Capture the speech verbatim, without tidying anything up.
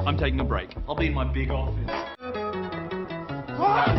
I'm taking a break. I'll be in my big office.